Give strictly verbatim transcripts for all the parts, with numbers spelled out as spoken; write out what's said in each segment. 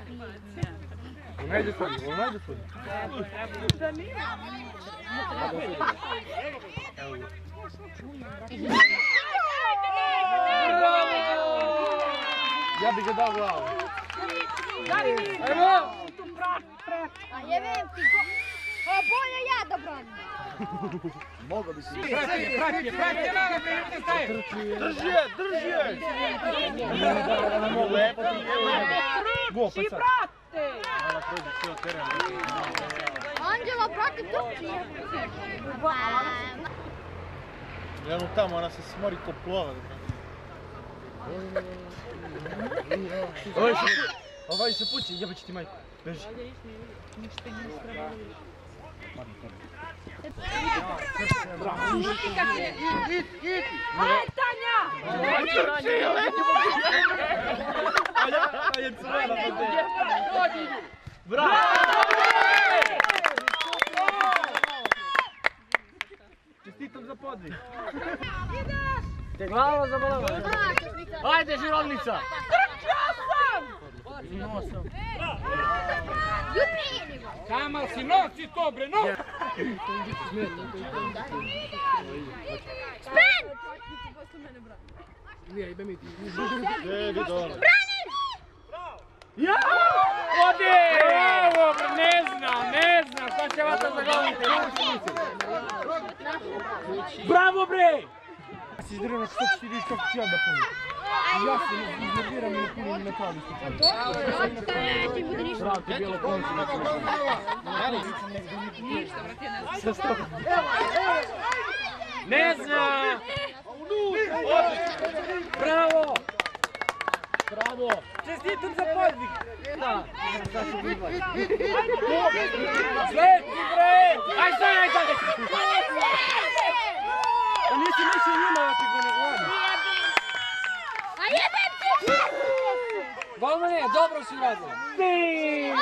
Ona ide svoj, ona ide svoj. Da nije. Ja bih ga dao glavu. Daj mi! Ajmo! Tu prat, prat. A jebem ti go... O, bolje ja da branim. Mogo bi si... Prati je, prati je, prati je, ne staje. Drži je, drži je! Lepo ti je. Trči, brate! Anđela, prati trči. Gledamo tamo, ona se smori ko plova. Ovaj se pući, jebe će ti majku. Beži. Ništa nije strano. Aj, Tanja! A je crvena po te. Bravo! Čestitam za podvig. Te glava zabolava. Ajde, žirovnica! Trčao sam! Nosom. Kamal si, nosi to bre, no! Spren! Brani! Ja! Odi! Bravo, ne znam, ne znam, šta će vas da zagovorite? Bravo bre! Ja si izdirao na što ću ti vidiš kako ću ja da punim. Ja se iznerviram i ne punim i ne pravi što ću. Bravo, ti bijelo konci. Šta sto? Ne znam! Bravo! Bravo! Čestitam za podvig! Da, da se biva. Sleti bre! Aj staj, aj staj! A nisi mišljen njima da ti ga ne gleda. A jebem ti! Golmane, dobro si radila. Ti!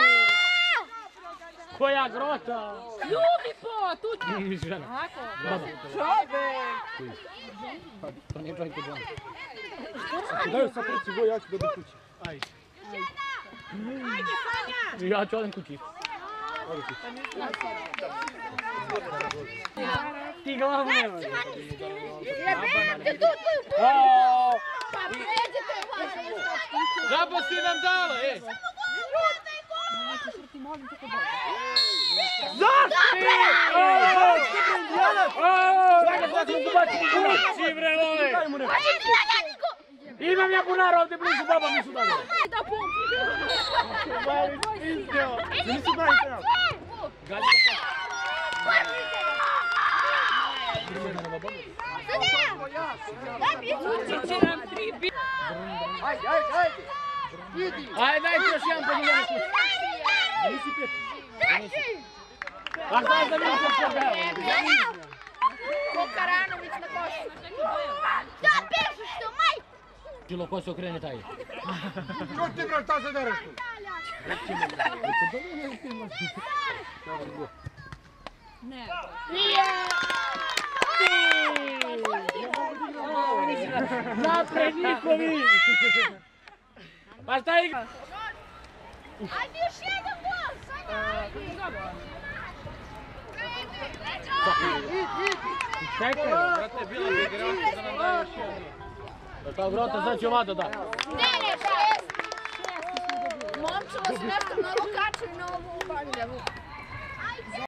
Koja grota! Ljubi po, tu ću! Mi žena. Čovek! To nije čovjek kod žena. Ako daju sad treći goj, ja ću dobiti kući. Ajde. Ajde, Sanja! Ja ću odem kući. Ode kući. Ti glavu nema. Jebem ti tu tvoju putu! Aaaa! Pa pređete vas! Žabo si nam dala, ej! Zašti! Aaaa! Aaaa! Sada sad sam dobaći kući, bre, love! Ajde ti na Janiko! Imam ja bunara ovdje blizu, baba mi su dali. Da pumpi! Mali spizdeo! Nisi pravi penal. Gađi da pa. Daj mi suči! Će nam tri bi... Ajde, ajde, ajde! Ajde, dajte još jedan pa njega na kući. Nisi peti. Treći! A šta je za njih što pogledao? Kokaranović na košu. Da, pešu što, majku! Čilo, ko se okrene taj? Čuj ti bre, šta se dereš tu? Ne. Nije! Napred njihovi! Pa šta igra? Ajde još jedan gol, Sanja! Čekaj, brate, bila bi igrača da nam daje još jedan. Da kao vrata, sad će ovada da. Ne, ne, šest! Momčilo se nešto malo kačili na ovu bandevu.